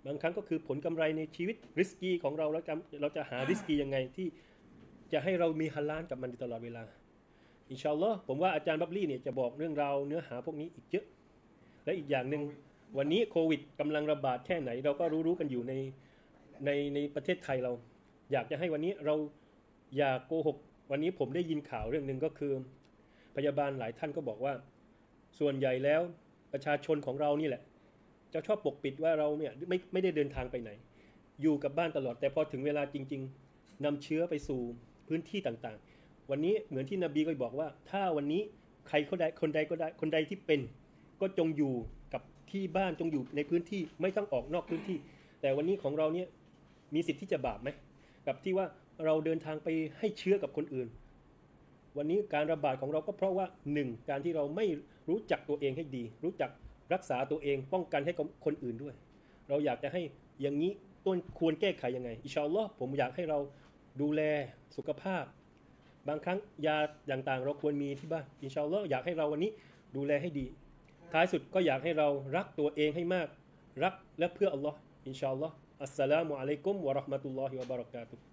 บางครั้งก็คือผลกำไรในชีวิตริสกีของเราแล้วเราจะหาริสกียังไงที่จะให้เรามีฮาลาลกับมันตลอดเวลาอินชาอัลลอฮ์ผมว่าอาจารย์บับลี่เนี่ยจะบอกเรื่องราวเนื้อหาพวกนี้อีกเยอะและอีกอย่างหนึ่งวันนี้โควิดกำลังระบาดแค่ไหนเราก็รู้กันอยู่ในประเทศไทยเราอยากจะให้วันนี้เราอย่าโกหกวันนี้ผมได้ยินข่าวเรื่องหนึ่งก็คือพยาบาลหลายท่านก็บอกว่าส่วนใหญ่แล้วประชาชนของเรานี่แหละจะชอบปกปิดว่าเราเนี่ยไม่ได้เดินทางไปไหนอยู่กับบ้านตลอดแต่พอถึงเวลาจริงๆนำเชื้อไปสู่พื้นที่ต่างๆวันนี้เหมือนที่นบีก็บอกว่าถ้าวันนี้ใครคนใดก็ได้คนใดที่เป็นก็จงอยู่กับที่บ้านจงอยู่ในพื้นที่ไม่ต้องออกนอกพื้นที่แต่วันนี้ของเราเนี่ยมีสิทธิ์ที่จะบาปไหมกับที่ว่าเราเดินทางไปให้เชื้อกับคนอื่นวันนี้การระบาดของเราก็เพราะว่า1การที่เราไม่รู้จักตัวเองให้ดีรู้จักรักษาตัวเองป้องกันให้กับคนอื่นด้วยเราอยากจะให้อย่างนี้ต้นควรแก้ไขยังไงอินชาอัลลอฮ์ผมอยากให้เราดูแลสุขภาพบางครั้งยาต่างๆเราควรมีที่บ้านอินชาอัลลอฮ์อยากให้เราวันนี้ดูแลให้ดีท้ายสุดก็อยากให้เรารักตัวเองให้มากรักและเพื่ออัลลอฮ์อินชาอัลลอฮ์อัสสลามุอะลัยกุมวะเราะห์มะตุลลอฮิวะบะเราะกาตุฮ์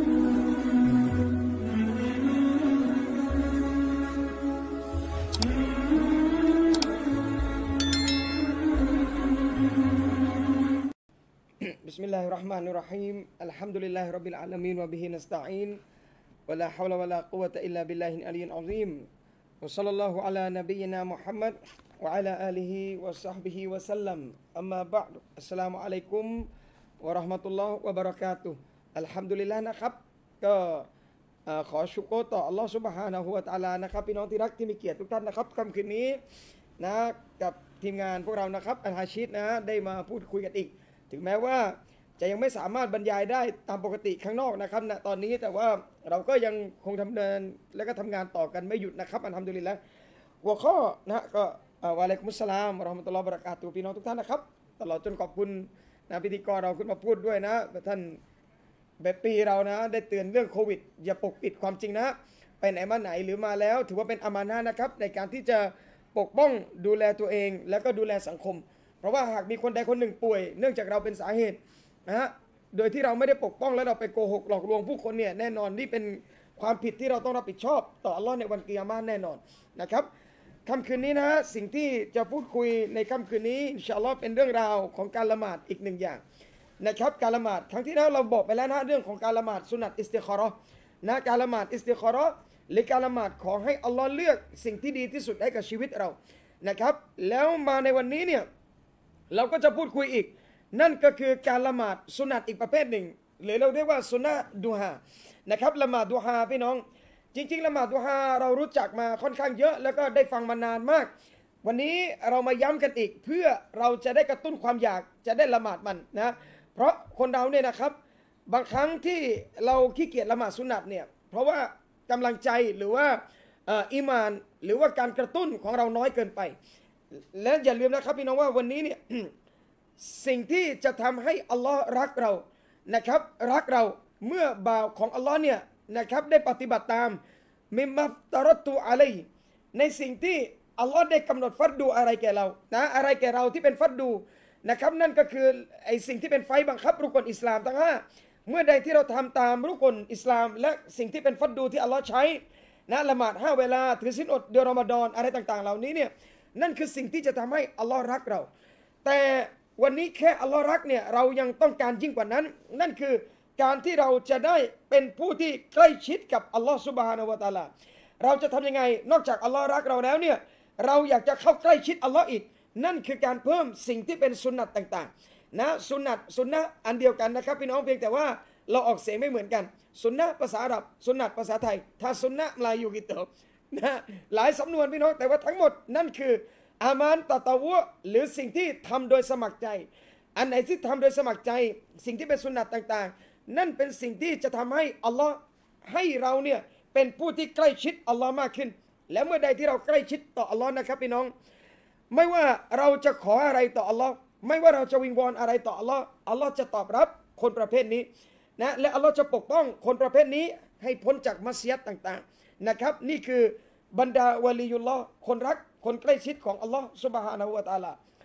Bismillahirrahmanirrahim. Alhamdulillahi rabbil alamin wa bihi nasta'in. Wa la hawla wa la quwwata illa billahil aliyyil azim. Wa sallallahu ala nabiyyina Muhammad wa ala alihi wa sahbihi wa sallam. Amma ba'du. Assalamualaikum warahmatullahi wabarakatuh. Alhamdulillah นะครับก็ขอชุกรต่ออัลลอฮฺซุบฮานะฮูวะตะอาลานะครับพี่น้องที่รักที่มีเกียรติทุกท่านนะครับค่ำคืนนี้นะกับทีมงานพวกเรานะครับอัลฮาชิดนะได้มาพูดคุยกันอีกถึงแม้ว่าจะยังไม่สามารถบรรยายได้ตามปกติข้างนอกนะครับณตอนนี้แต่ว่าเราก็ยังคงทำเนินและก็ทำงานต่อกันไม่หยุดนะครับอัลฮัมดุลิลละห์หัวข้อนะก็วะอะลัยกุมุสสลามวะเราะห์มะตุลลอฮิวะบะเราะกาตุฮ์พี่น้องทุกท่านนะครับตลอดจนขอบคุณนะพิธีกรเราขึ้นมาพูดด้วยนะท่านแบบปีเรานะได้เตือนเรื่องโควิดอย่าปกปิดความจริงนะไปไหนมาไหนหรือมาแล้วถือว่าเป็นอามานะห์นะครับในการที่จะปกป้องดูแลตัวเองแล้วก็ดูแลสังคมเพราะว่าหากมีคนใดคนหนึ่งป่วยเนื่องจากเราเป็นสาเหตุนะฮะโดยที่เราไม่ได้ปกป้องแล้วเราไปโกหกหลอกลวงผู้คนเนี่ยแน่นอนนี่เป็นความผิดที่เราต้องรับผิดชอบต่ออัลลอฮ์ในวันกิยามะห์แน่นอนนะครับค่ำคืนนี้นะสิ่งที่จะพูดคุยในค่ำคืนนี้อินชาอัลลอฮ์เป็นเรื่องราวของการละหมาดอีกหนึ่งอย่างนะครับการละหมาดครั้งที่แล้วเราบอกไปแล้วนะเรื่องของการละหมาดสุนัตอิสติคอเราะห์นะการละหมาดอิสติคอเราะห์หรือการละหมาดขอให้อัลลอฮ์เลือกสิ่งที่ดีที่สุดให้กับชีวิตเรานะครับแล้วมาในวันนี้เนี่ยเราก็จะพูดคุยอีกนั่นก็คือการละหมาดสุนัตอีกประเภทหนึ่งหรือเราเรียกว่าสุนัตดูฮานะครับละหมาดดูฮาพี่น้องจริงๆละหมาดดูฮาเรารู้จักมาค่อนข้างเยอะแล้วก็ได้ฟังมานานมากวันนี้เรามาย้ำกันอีกเพื่อเราจะได้กระตุ้นความอยากจะได้ละหมาดมันนะเพราะคนเราเนี่ยนะครับบางครั้งที่เราขี้เกียจละหมาดสุนัตเนี่ยเพราะว่ากำลังใจหรือว่าอีมานหรือว่าการกระตุ้นของเราน้อยเกินไปและอย่าลืมนะครับพี่น้องว่าวันนี้เนี่ย สิ่งที่จะทำให้อัลลอฮ์รักเรานะครับรักเราเมื่อบ่าวของอัลลอฮ์เนี่ยนะครับได้ปฏิบัติตามมิมมัฟตะรัตุอะลัยในสิ่งที่อัลลอฮ์ได้กำหนดฟัดดูอะไรแก่เรานะอะไรแก่เราที่เป็นฟัดดูนะครับนั่นก็คือไอสิ่งที่เป็นไฟบังคับรุกลอิสลามทั้ง5เมื่อใดที่เราทำตามรุกลอิสลามและสิ่งที่เป็นฟัดดูที่อัลลอฮ์ใช้นะละหมาด5เวลาถือศีลอดเดือนรอมฎอนอะไรต่างๆเหล่านี้เนี่ยนั่นคือสิ่งที่จะทำให้อัลลอฮ์รักเราแต่วันนี้แค่อัลลอฮ์รักเนี่ยเรายังต้องการยิ่งกว่านั้นนั่นคือการที่เราจะได้เป็นผู้ที่ใกล้ชิดกับอัลลอฮ์ซุบฮานะฮูวะตะอาลาเราจะทำยังไงนอกจากอัลลอฮ์รักเราแล้วเนี่ยเราอยากจะเข้าใกล้ชิดอัลลอฮ์อีกนั่นคือการเพิ่มสิ่งที่เป็นสุนนัตต่างๆนะสุนนะอันเดียวกันนะครับพี่น้องเพียงแต่ว่าเราออกเสียงไม่เหมือนกันสุนนะภาษาอาหรับสุนนัตภาษาไทยถ้าสุนนะมลายูกิโตนะหลายสำนวนพี่น้องแต่ว่าทั้งหมดนั่นคืออามานตะตะวะหรือสิ่งที่ทำโดยสมัครใจอันไหนที่ทำโดยสมัครใจสิ่งที่เป็นสุนนัตต่างๆนั่นเป็นสิ่งที่จะทำให้อัลลอฮ์ให้เราเนี่ยเป็นผู้ที่ใกล้ชิดอัลลอฮ์มากขึ้นและเมื่อใดที่เราใกล้ชิดต่ออัลลอฮ์นะครับพี่น้องไม่ว่าเราจะขออะไรต่ออัลลอฮ์ไม่ว่าเราจะวิงวอนอะไรต่ออัลลอฮ์อัลลอฮ์จะตอบรับคนประเภทนี้นะและอัลลอฮ์จะปกป้องคนประเภทนี้ให้พ้นจากมัสยิดต่างๆนะครับนี่คือบรรดาวะลียุลลอฮ์คนรักคนใกล้ชิดของอัลลอฮ์ซุบฮานะฮูวะตะอาลา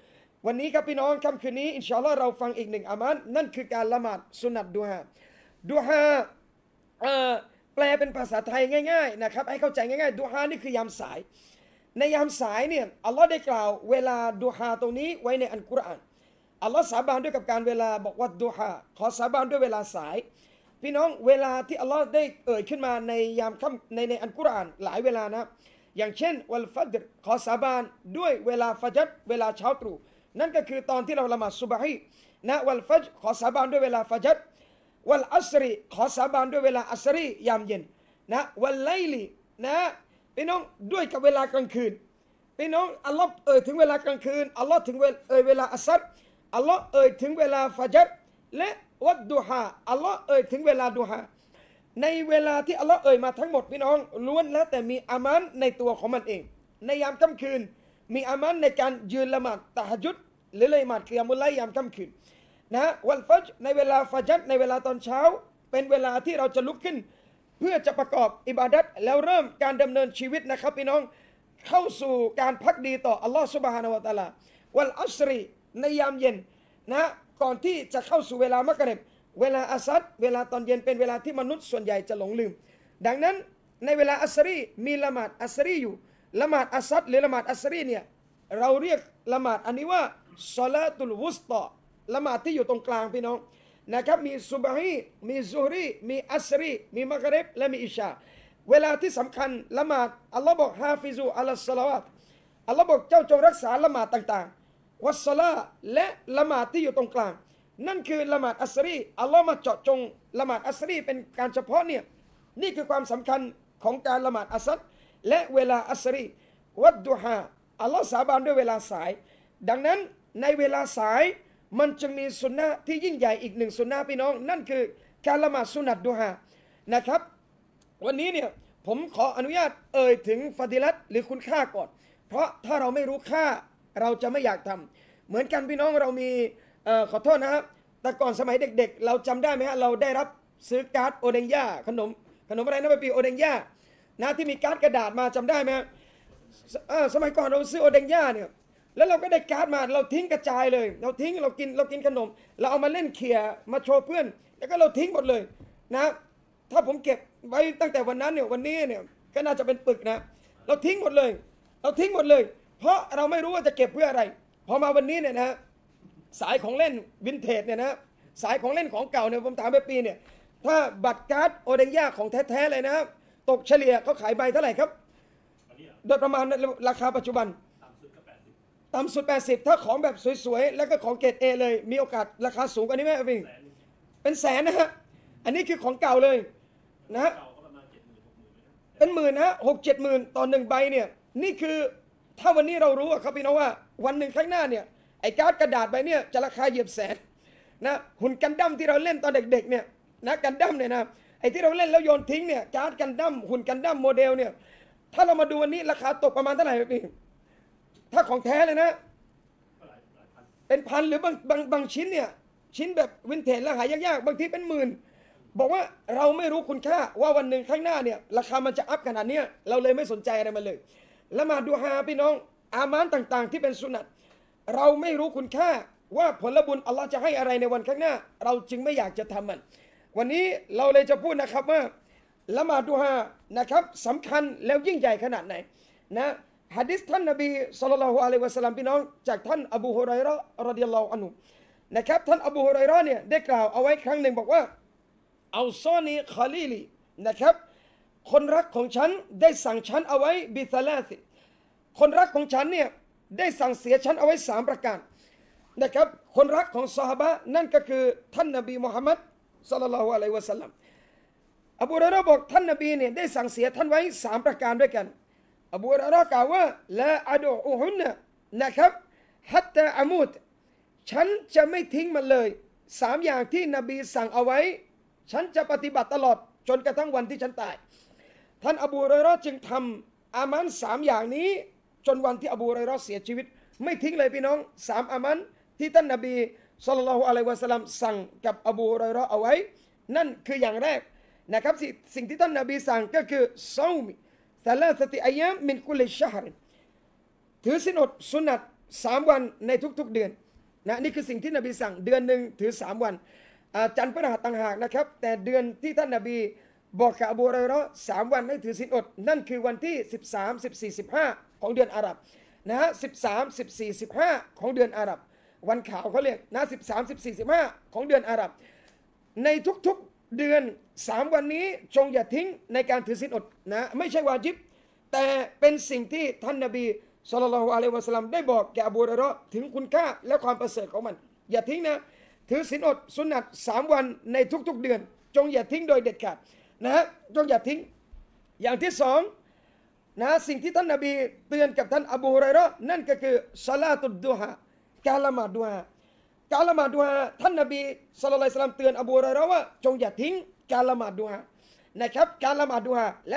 วันนี้ครับพี่น้องค่ำคืนนี้อินชาอัลลอฮ์เราฟังอีกหนึ่งอามันนั่นคือการละหมาดสุนัตดุฮาดุฮาแปลเป็นภาษาไทยง่ายๆนะครับให้เข้าใจง่ายๆดุฮานี่คือยามสายในยามสายเนี่ยอัลลอฮ์ได้กล่าวเวลาดุฮาตรงนี้ไว้ในอัลกุรอานอัลลอฮ์สาบานด้วยกับการเวลาบอกว่าดุฮาขอสาบานด้วยเวลาสายพี่น้องเวลาที่อัลลอฮ์ได้เอ่ยขึ้นมาในยามค่ำในอัลกุรอานหลายเวลานะอย่างเช่นวัลฟัจรขอสาบานด้วยเวลาฟัจรเวลาเช้าตรู่นั่นก็คือตอนที่เราละหมาดซุบฮีนะวัลฟัจรขอสาบานด้วยเวลาฟัจรวัลอัสรีขอสาบานด้วยเวลาอัสรียามเย็นนะวัลไลลีนะพี่น้องด้วยกับเวลากลางคืนพี่น้องอัลลอฮ์เอ่ยถึงเวลากลางคืนอัลลอฮ์ถึงเวลาอัสรอัลลอฮ์เอ่ยถึงเวลาฟัจรและวัดดุฮาอัลลอฮ์เอ่ยถึงเวลาดุฮาในเวลาที่อัลลอฮ์เอ่ยมาทั้งหมดพี่น้องล้วนแล้วแต่มีอามันในตัวของมันเองในยามค่ำคืนมีอามันในการยืนละหมาดตะฮัจญุดหรือละหมาดกิยามุลไลยามค่ำคืนนะวัลฟัจรในเวลาฟัจรในเวลาตอนเช้าเป็นเวลาที่เราจะลุกขึ้นเพื่อจะประกอบอิบาดัตแล้วเริ่มการดำเนินชีวิตนะครับพี่น้องเข้าสู่การพักดีต่ออัลลอฮ์ซุบฮานะฮูวะตะอาลาวัลอัสรีในยามเย็นนะก่อนที่จะเข้าสู่เวลามักริบเวลาอัสรเวลาตอนเย็นเป็นเวลาที่มนุษย์ส่วนใหญ่จะหลงลืมดังนั้นในเวลาอัสรีมีละหมาดอัสรีอยู่ละหมาดอัสรหรือละหมาดอัสรีเนี่ยเราเรียกละหมาดอันนี้ว่าศอลาตุลวุสตอละหมาดที่อยู่ตรงกลางพี่น้องนะครับมีซุบฮีมีซุฮรีมีอัสรีมีมักริบและมีอิชาเวลาที่สำคัญละหมาดอัลลอฮ์บอกฮาฟิซูอัลสลาวาตอัลลอฮ์บอกเจ้าจงรักษาละหมาดต่างๆวัสลาและละหมาดที่อยู่ตรงกลางนั่นคือละหมาดอัสรีอัลลอฮ์มาเจาะจงละหมาดอัสรีเป็นการเฉพาะเนี่ยนี่คือความสำคัญของการละหมาดอัสรและเวลาอัสรีวัดดุฮาอัลลอฮ์สาบานด้วยเวลาสายดังนั้นในเวลาสายมันจึงมีสุนนะที่ยิ่งใหญ่อีกหนึ่งสุนนะพี่น้องนั่นคือการละหมาดสุนัตดุฮานะครับวันนี้เนี่ยผมขออนุญาตเอ่ยถึงฟาดิลัตหรือคุณค่าก่อนเพราะถ้าเราไม่รู้ค่าเราจะไม่อยากทำเหมือนกันพี่น้องเรามีขอโทษนะครับแต่ก่อนสมัยเด็กๆเราจำได้ไหมฮะเราได้รับซื้อการ์ดโอเดงย่าขนมอะไรนะปีโอเดงย่านะที่มีการ์ดกระดาษมาจำได้ไหมสมัยก่อนเราซื้อโอเดงย่าเนี่ยแล้วเราก็ได้การ์ดมาเราทิ้งกระจายเลยเราทิ้งเรากินขนมเราเอามาเล่นเขี่ยมาโชว์เพื่อนแล้วก็เราทิ้งหมดเลยนะถ้าผมเก็บไว้ตั้งแต่วันนั้นเนี่ยวันนี้เนี่ยก็น่าจะเป็นปึกนะเราทิ้งหมดเลยเพราะเราไม่รู้ว่าจะเก็บเพื่ออะไรพอมาวันนี้เนี่ยนะสายของเล่นวินเทจเนี่ยนะสายของเล่นของเก่าเนี่ยผมถามไปปีเนี่ยถ้าบัตรการ์ดโอเดงย่าของแท้ๆเลยนะตกเฉลี่ยเขาขายใบเท่าไหร่ครับโดยประมาณราคาปัจจุบันต่ำสุด80ถ้าของแบบสวยๆแล้วก็ของเกรด A เลยมีโอกาสราคาสูงกว่านี้ไหมพี่เป็นแสนนะฮะอันนี้คือของเก่าเลยนะเป็นหมื่นนะ6-7 หมื่นต่อ1ใบเนี่ยนี่คือถ้าวันนี้เรารู้ครับพี่น้องว่าวันหนึ่งข้างหน้าเนี่ยไอ้การ์ดกระดาษใบเนี่ยจะราคาเหยียบแสนนะหุ่นกันดั้มที่เราเล่นตอนเด็กๆเนี่ยนะกันดั้มเนี่ยนะไอ้ที่เราเล่นแล้วโยนทิ้งเนี่ยการ์ดกันดั้มหุ่นกันดั้มโมเดลเนี่ยถ้าเรามาดูวันนี้ราคาตกประมาณเท่าไหร่พี่ถ้าของแท้เลยนะเป็นพันหรือบางชิ้นเนี่ยชิ้นแบบวินเทจแล้วหายากๆบางทีเป็นหมื่นบอกว่าเราไม่รู้คุณค่าว่าวันหนึ่งข้างหน้าเนี่ยราคามันจะอัพขนาดนี้เราเลยไม่สนใจอะไรมันเลยละหมาดดุฮาพี่น้องอามานต่างๆที่เป็นสุนัตเราไม่รู้คุณค่าว่าผลบุญอัลลอฮ์จะให้อะไรในวันข้างหน้าเราจึงไม่อยากจะทำมันวันนี้เราเลยจะพูดนะครับว่าละหมาดดุฮานะครับสำคัญแล้วยิ่งใหญ่ขนาดไหนนะหะดีษท่านนบีศ็อลลัลลอฮุอะลัยฮิวะซัลลัมพี่น้องจากท่านอบูฮุรอยเราะห์รอฎิยัลลอฮุอันฮุนะครับท่านอบูฮุรอยเราะห์เนี่ยได้กล่าวเอาไว้ครั้งหนึ่งบอกว่าเอาซอนีคอลีลีนะครับคนรักของฉันได้สั่งฉันเอาไว้บิซาลาสิคนรักของฉันเนี่ยได้สั่งเสียฉันเอาไว้3ประการนะครับคนรักของซอฮาบะห์นั่นก็คือท่านนบีมุฮัมมัดศ็อลลัลลอฮุอะลัยฮิวะซัลลัมอบูฮุรอยเราะห์บอกท่านนบีเนี่ยได้สั่งเสียท่านไว้3ประการด้วยกันอบูฮุรอยเราะห์กล่าวว่าลาอะดูอุฮุนนะครับฮัตตาอะมูตฉันจะไม่ทิ้งมันเลย3อย่างที่นบีสั่งเอาไว้ฉันจะปฏิบัติตลอดจนกระทั่งวันที่ฉันตายท่านอบูฮุรอยเราะห์จึงทำอามัน3อย่างนี้จนวันที่อบูฮุรอยเราะห์เสียชีวิตไม่ทิ้งเลยพี่น้อง3อามันที่ท่านนบีศ็อลลัลลอฮุอะลัยฮิวะซัลลัมสั่งกับอบูฮุรอยเราะห์เอาไว้นั่นคืออย่างแรกนะครับสิ่งที่ท่านนบีสั่งก็คือซอม3 อัยยามมินกุลิชะฮรถือศีลอดสุนัต 3 วันในทุกๆเดือนนะนี่คือสิ่งที่นบีสั่งเดือนหนึ่งถือ3 วันจันทร์พฤหัสต่างหากนะครับแต่เดือนที่ท่านนบีบอกกับอบูฮุรอยเราะห์3 วันให้ถือศีลอดนั่นคือวันที่13 14 15ของเดือนอาหรับนะฮะ13 14 15ของเดือนอาหรับวันขาวเขาเรียกนะ13 14 15ของเดือนอาหรับในทุกๆเดือน3 วันนี้จงอย่าทิ้งในการถือศีลอดนะไม่ใช่วาญิบแต่เป็นสิ่งที่ท่านนบีศ็อลลัลลอฮุอะลัยฮิวะซัลลัมได้บอกแก่อบูฮุรอยเราะห์ถึงคุณค่าและความประเสริฐของมันอย่าทิ้งนะถือศีลอดสุนัต3 วันในทุกๆเดือนจงอย่าทิ้งโดยเด็ดขาดนะจงอย่าทิ้งอย่างที่สองนะสิ่งที่ท่านนบีเตือนกับท่านอบูฮุรอยเราะห์นั่นก็คือศอลาตุดดุฮาการละหมาดดุฮาการละหมาดดุฮาท่านนบีศ็อลลัลลอฮุอะลัยฮิวะซัลลัมเตือนอบูฮุรอยเราะห์ว่าจงอย่าทิ้งการละหมาดดุฮานะครับการละหมาดดุฮาและ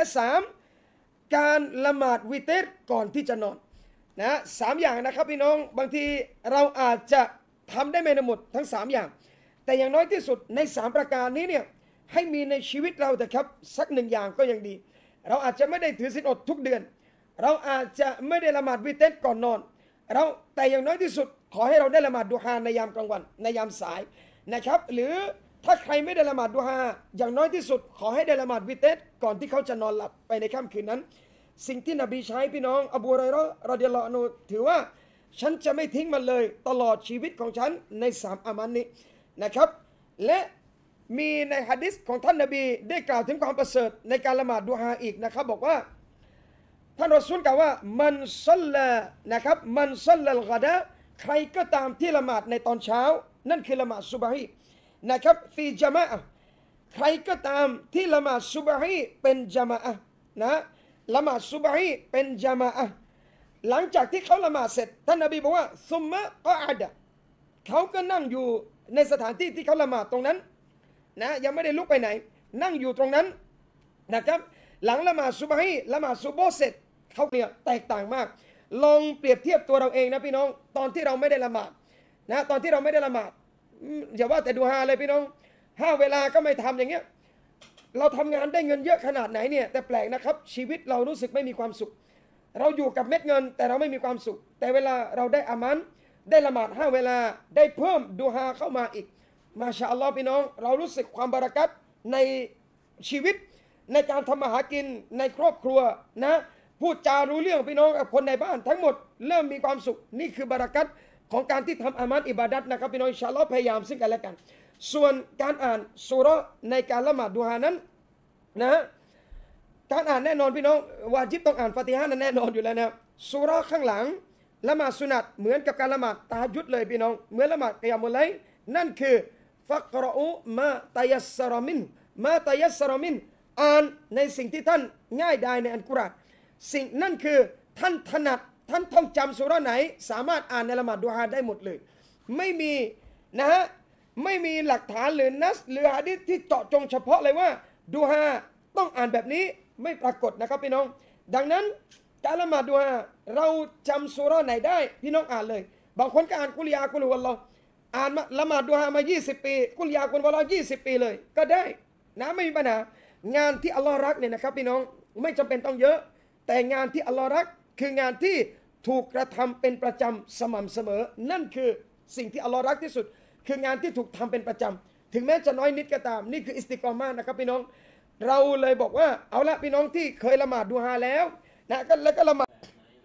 3การละหมาดวิเตรก่อนที่จะนอนนะ3อย่างนะครับพี่น้องบางทีเราอาจจะทำได้ไม่หมดทั้ง3อย่างแต่อย่างน้อยที่สุดใน3ประการนี้เนี่ยให้มีในชีวิตเราแต่ครับสัก1อย่างก็ยังดีเราอาจจะไม่ได้ถือศีลอดทุกเดือนเราอาจจะไม่ได้ละหมาดวิเตรก่อนนอนแต่อย่างน้อยที่สุดขอให้เราได้ละหมาดดุฮาในยามกลางวันในยามสายนะครับหรือถ้าใครไม่ได้ละหมาดดุฮาอย่างน้อยที่สุดขอให้ได้ละหมาดวิเตรก่อนที่เขาจะนอนหลับไปในค่ำคืนนั้นสิ่งที่นบีใช้พี่น้องอบูฮุรอยเราะห์รอฎิยัลลอฮุอันฮุถือว่าฉันจะไม่ทิ้งมันเลยตลอดชีวิตของฉันใน3อามันนี้นะครับและมีในหะดีษของท่านนบีได้กล่าวถึงความประเสริฐในการละหมาดดุฮาอีกนะครับบอกว่าท่านรอซูลกล่าวว่ามันซัลลานะครับมันซัลลัลกอดะใครก็ตามที่ละหมาดในตอนเช้านั่นคือละหมาดซุบฮีนะครับฟีญะมาอะห์ใครก็ตามที่ละหมาดซุบฮีเป็นญะมาอะห์นะละหมาดซุบฮีเป็นญะมาอะห์หลังจากที่เขาละหมาดเสร็จท่านนบีบอกว่าซุมมะกออะดะเขาก็นั่งอยู่ในสถานที่ที่เขาละหมาดตรงนั้นนะยังไม่ได้ลุกไปไหนนั่งอยู่ตรงนั้นนะครับหลังละหมาดซุบฮีละหมาดซุบฮ์เสร็จเขาเนี่ยแตกต่างมากลองเปรียบเทียบตัวเราเองนะพี่น้องตอนที่เราไม่ได้ละหมาดนะตอนที่เราไม่ได้ละหมาดอย่าว่าแต่ดูฮาเลยพี่น้อง5 เวลาก็ไม่ทำอย่างเงี้ยเราทำงานได้เงินเยอะขนาดไหนเนี่ยแต่แปลกนะครับชีวิตเรารู้สึกไม่มีความสุขเราอยู่กับเม็ดเงินแต่เราไม่มีความสุขแต่เวลาเราได้อามันได้ละหมาด5 เวลาได้เพิ่มดูฮาเข้ามาอีกมาชาอัลลอฮ์พี่น้องเรารู้สึกความบารักัตในชีวิตในการทำมาหากินในครอบครัวนะพูดจารู้เรื่องพี่น้องกับคนในบ้านทั้งหมดเริ่มมีความสุขนี่คือบารักัตของการที่ทำอามันอิบาดัตนะครับพี่น้องอินชาอัลลอฮ์พยายามซึ่งกันและกันส่วนการอ่านซูเราะห์ในการละหมาดดุฮานั้นนะการอ่านแน่นอนพี่น้องวาญิบต้องอ่านฟาติฮะนั้นแน่นอนอยู่แล้วนะซูเราะห์ข้างหลังละหมาดสุนัตเหมือนกับการละหมาดตะฮัจญุดเลยพี่น้องเหมือนละหมาดกิยามุลไลล์นั่นคือฟักรออูมาตะยัสซะรอมินมาตะยัสซะรอมินอ่านในสิ่งที่ท่านง่ายได้ในอัลกุรอานสิ่งนั่นคือท่านถนัดท่านท่องจำซูเราะห์ไหนสามารถอ่านในละหมาดดุฮาได้หมดเลยไม่มีนะฮะไม่มีหลักฐานหรือนัสหรือหะดีษที่เจาะจงเฉพาะเลยว่าดุฮาต้องอ่านแบบนี้ไม่ปรากฏนะครับพี่น้องดังนั้นการละหมาดดุฮาเราจำซูเราะห์ไหนได้พี่น้องอ่านเลยบางคนก็อ่านกุลยากุลวัลลอฮ์อ่านมาละหมาดดุฮามา20 ปีกุลยากุลวัลลอฮ์20 ปีเลยก็ได้นะไม่มีปัญหางานที่อัลลอฮ์รักเนี่ยนะครับพี่น้องไม่จำเป็นต้องเยอะแต่งานที่อัลลอฮ์รักคืองานที่ถูกกระทำเป็นประจำสม่ำเสมอนั่นคือสิ่งที่อัลลอฮ์รักที่สุดคืองานที่ถูกทำเป็นประจำถึงแม้จะน้อยนิดก็ตามนี่คืออิสติกอมานะครับพี่น้องเราเลยบอกว่าเอาละพี่น้องที่เคยละหมาดดุฮาแล้วนะแล้วก็ละหมาด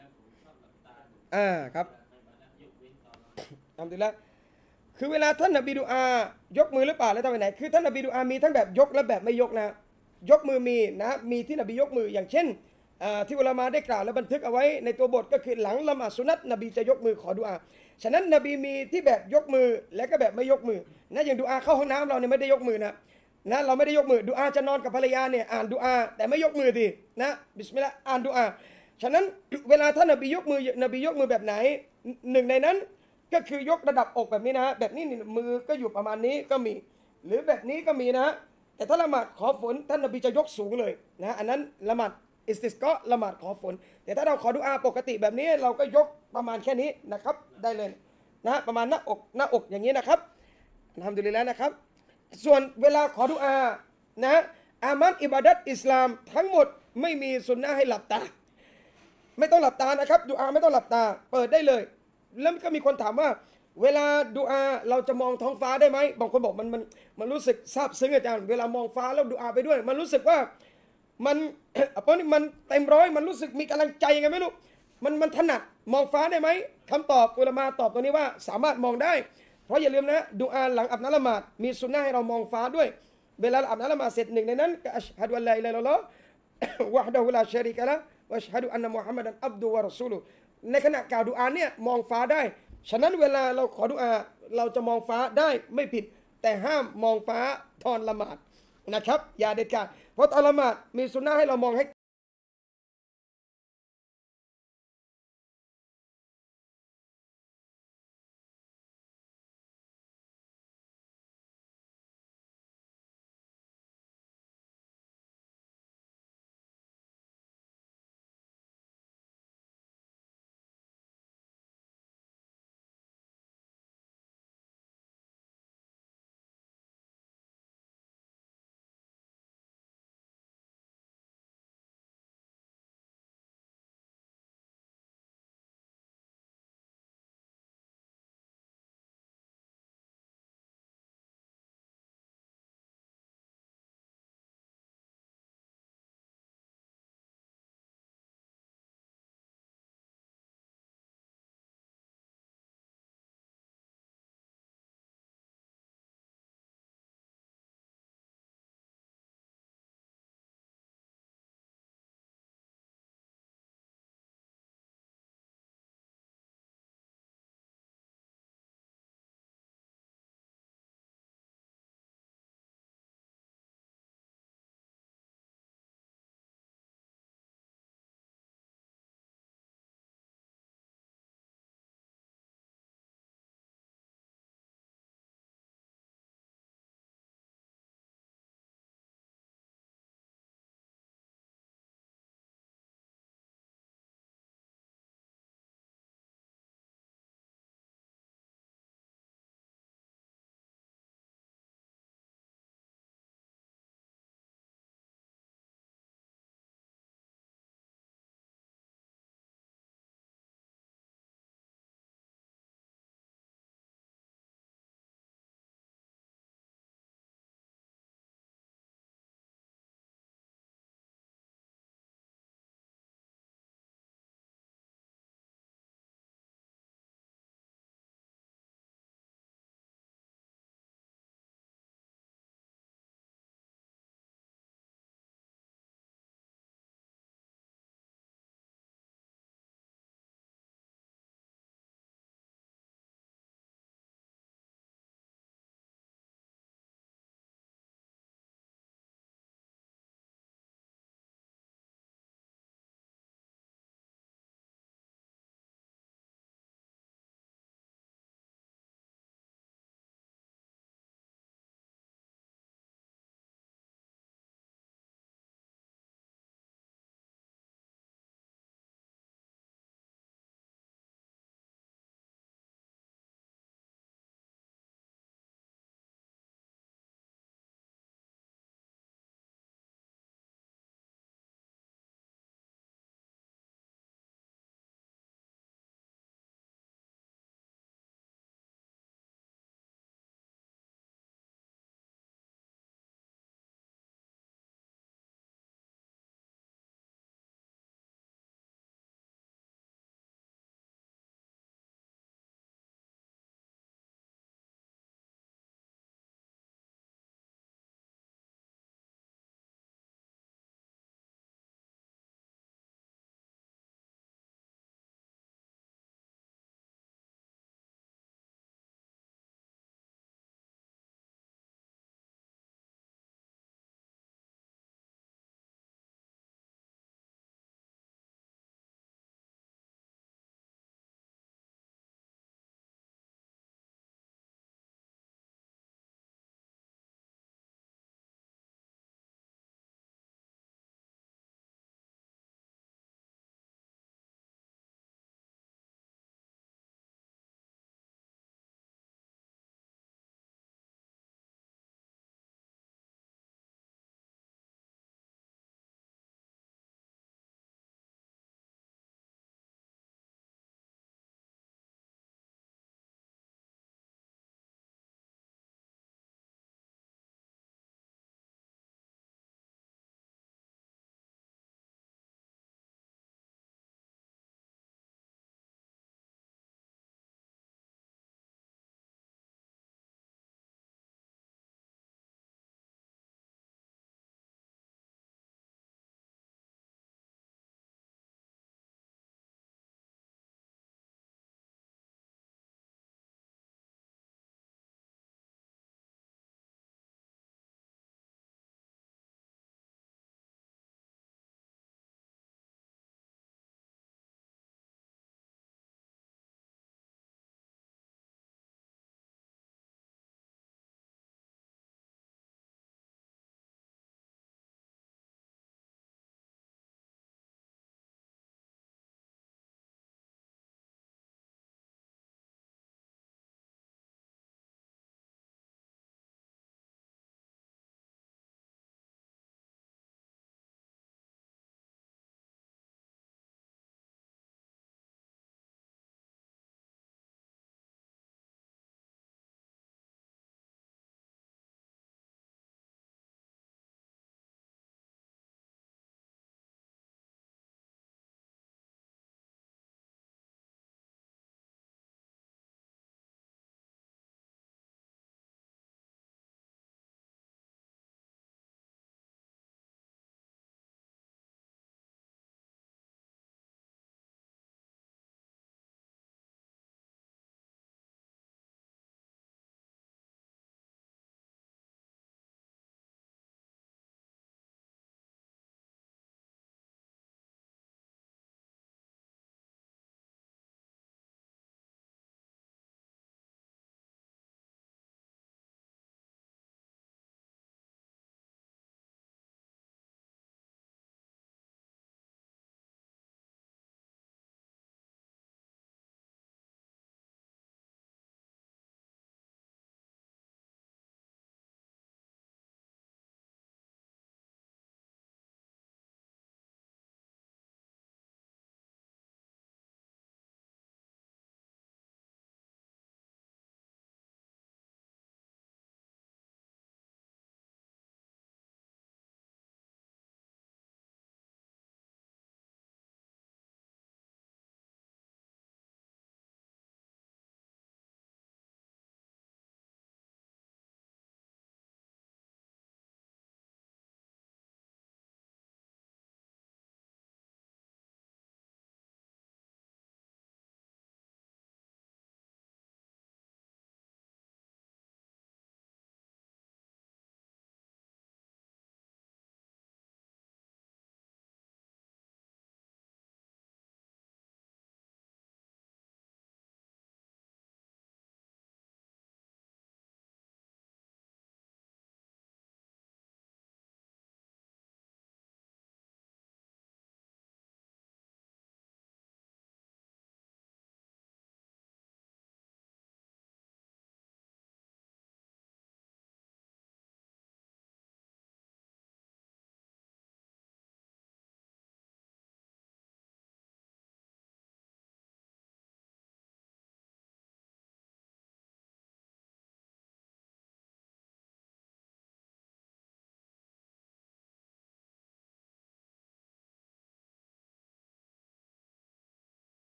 ครับทำดีแล้วคือเวลาท่านนบีดุอายกมือหรือเปล่าแล้วทำไปไหนคือท่านนบีดุอามีทั้งแบบยกและแบบไม่ยกนะยกมือมีนะมีที่นบียกมืออย่างเช่นที่อุลามะได้กล่าวและบันทึกเอาไว้ในตัวบทก็คือหลังละหมาดสุนัตนบีจะยกมือขอดุอาฉะนั้นนบีมีที่แบบยกมือและก็แบบไม่ยกมือนะอย่างดุอาเข้าห้องน้ำเราเนี่ยไม่ได้ยกมือนะเราไม่ได้ยกมือดุอาจะนอนกับภรรยาเนี่ยอ่านดุอาแต่ไม่ยกมือทีนะบิสมิลลาห์อ่านดุอาฉะนั้นเวลาท่านนบียกมือนบียกมือแบบไหนหนึ่งในนั้นก็คือยกระดับอกแบบนี้นะแบบนี้มือก็อยู่ประมาณนี้ก็มีหรือแบบนี้ก็มีนะแต่ถ้าละหมาดขอฝนท่านนบีจะยกสูงเลยนะอันนั้นละหมาดอิสติสกอละหมาดขอฝนแต่ถ้าเราขอดุอาปกติแบบนี้เราก็ยกประมาณแค่นี้นะครับได้เลยนะประมาณหน้าอกอย่างนี้นะครับอัลฮัมดุลิลละห์นะครับส่วนเวลาขอดุอานะอามันอิบาดัตอิสลามทั้งหมดไม่มีสุนนะให้หลับตาไม่ต้องหลับตานะครับดุอาไม่ต้องหลับตาเปิดได้เลยแล้วก็มีคนถามว่าเวลาดุอาเราจะมองท้องฟ้าได้ไหมบางคนบอกมันรู้สึกซาบซึ้งอาจารย์เวลามองฟ้าแล้วดุอาไปด้วยมันรู้สึกว่ามันเพราะนี่มันเต็มร้อยมันรู้สึกมีกำลังใจยังไงไม่รู้มันถนัดมองฟ้าได้ไหมคำตอบอุลามะตอบตัวนี้ว่าสามารถมองได้เพราะอย่าลืมนะดุอาหลังอาบน้ำละหมาดมีสุนนะให้เรามองฟ้าด้วยเวลาอาบน้ำละหมาดเสร็จหนึ่งในนั้นก็อัชฮะดุอัลลอฮ์อิลลัลลอฮ์วะฮ์ดะฮูลาชะรีกะละฮ์วะอัชฮะดุอันนะมุฮัมมัดันอับดุวะรอซูลุในขณะกล่าวดุอาเนี่ยมองฟ้าได้ฉะนั้นเวลาเราขอดุอาเราจะมองฟ้าได้ไม่ผิดแต่ห้ามมองฟ้าตอนละหมาดนะครับอย่าเด็ดขาดเพราะตอนละหมาดมีสุนนะให้เรามองให้